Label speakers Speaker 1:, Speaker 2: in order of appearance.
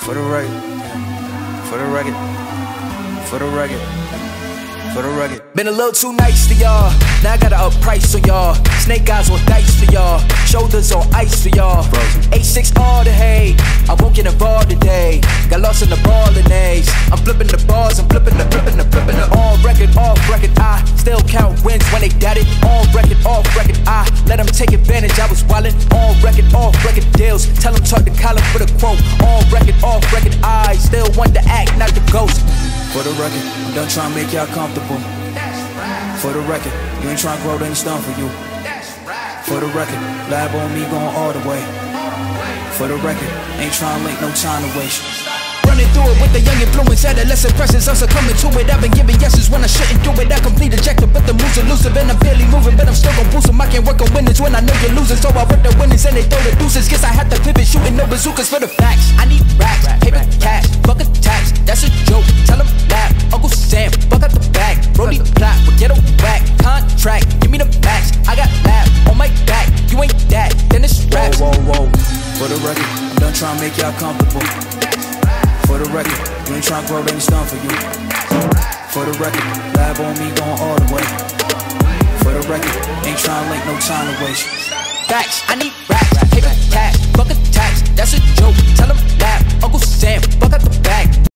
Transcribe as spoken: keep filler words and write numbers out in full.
Speaker 1: For the record, for the record, for the record, for the record.
Speaker 2: Been a little too nice to y'all. Now I gotta up price on y'all. Snake eyes on dice for y'all. Shoulders on ice for y'all. eight six all the hate. I won't get involved today. Got lost in the ball and A's. I'm flipping the bars, I'm flipping the, flipping the, flipping the. On record, off record, I still count wins when they got it. On record, off record, I let them take advantage. I was wildin'. On record, off record deals. Tell them talk to Colin for the quote. On record, off record, I still want to act, not the ghost.
Speaker 1: For the record, I'm done trying to make y'all comfortable. For the record, you ain't trying to grow, then it's done for you. For the record, lab on me going all the way. For the record, ain't trying to link, no time to waste.
Speaker 2: Running through it with the young influence, adolescent presence, I'm succumbing to it. I've been giving yeses when I shouldn't do it. I complete ejected, but the moves elusive, and I'm barely moving, but I'm still gon' boost them. I can't work on winners when I know you're losing, so I work the winners and they throw the deuces. Guess I had to pivot, shooting no bazookas for the facts. I need racks, paper, cash, fuck a tax. That's a joke. Tell them laugh. Uncle Sam, fuck out the bag. Brody plot, but get a whack. Contract, give me the max. I got laugh on my back. You ain't that, then it's raps.
Speaker 1: Whoa, whoa, whoa. For the record, I'm done trying to make y'all comfortable. For the record, you ain't tryna grow, then it's done for you. For the record, lab on me going all the way. For the record, ain't tryna link, no time to waste.
Speaker 2: Facts, I need racks, paper, cash, fuck a tax. That's a joke, tell them laugh. Uncle Sam, fuck out the bag.